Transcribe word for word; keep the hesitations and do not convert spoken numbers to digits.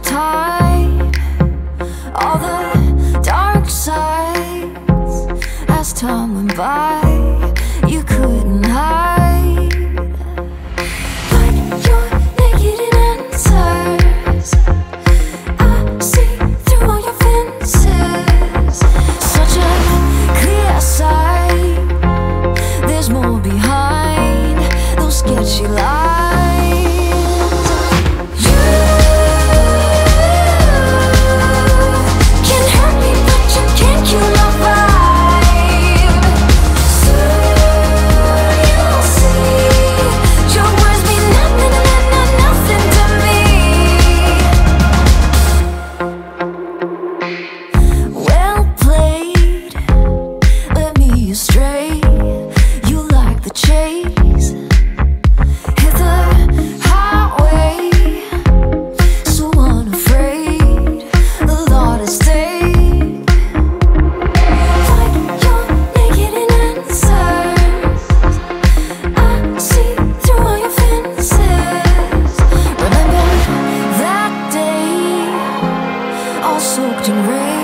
time, all the dark sides. As time went by, you couldn't hide. Like you're naked in answers, I see through all your fences. Such a clear sight, there's more behind those sketchy lines. Soaked in rain.